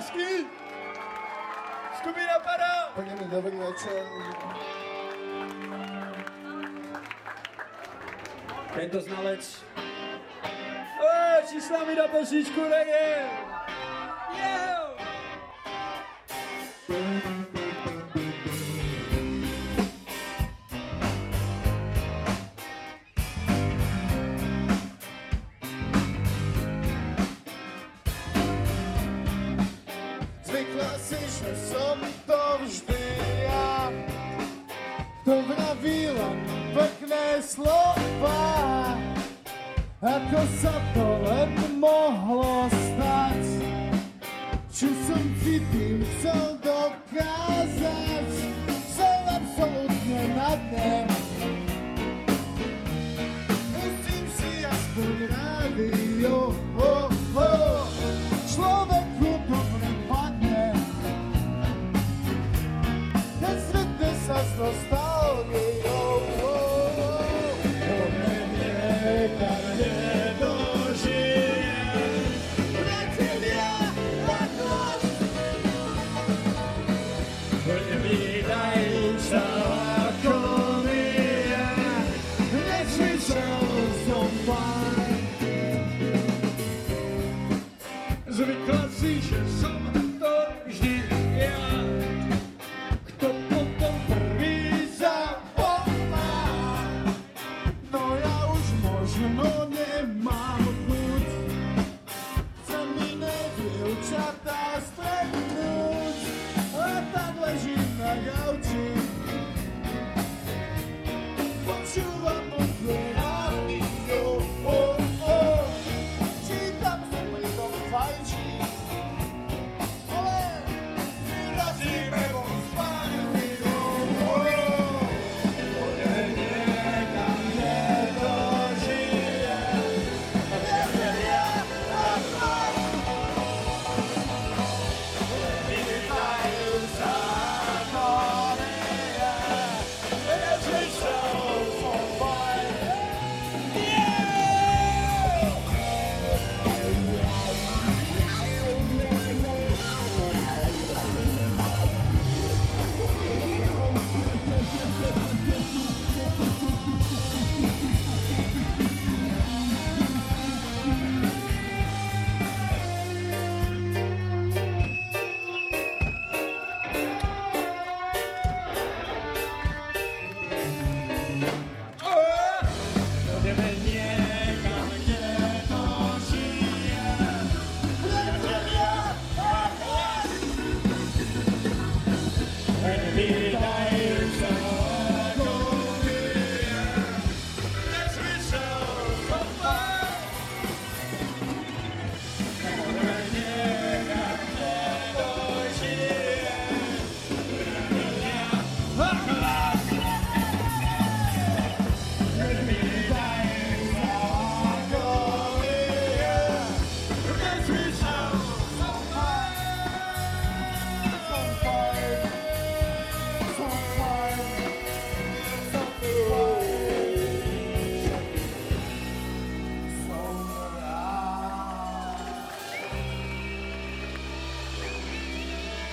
lásky! Skupina Para! Príjemný dobrý večer. Tento znalec. Či s nami na pesničku Rege! Yeah! Zvykla si, že som to vždy ja, kto vravila pekné slova, ako sa to len mohlo stať, čo som ti tým chcel dokázať, som absolútne na dne. Pustím si aspoň rádio, človeku dobre padne, keď stretne sa s nostalgiou. Niekam nedožije, priatelia, radosť, nevídajú sa ako my, neslyšel som fajn. Zvykla si, že som to vždy ja, kto potom prvý zavolá. No ja už možno nemám chuť, chcem iné dievčatá stretnúť, a tak ležím na gauči, počúvam muzlu rádio, čítam som pritom fajčí, ale vyrazíme vo spáňu.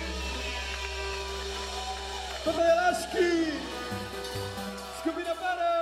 Plné lásky! Skupina Para!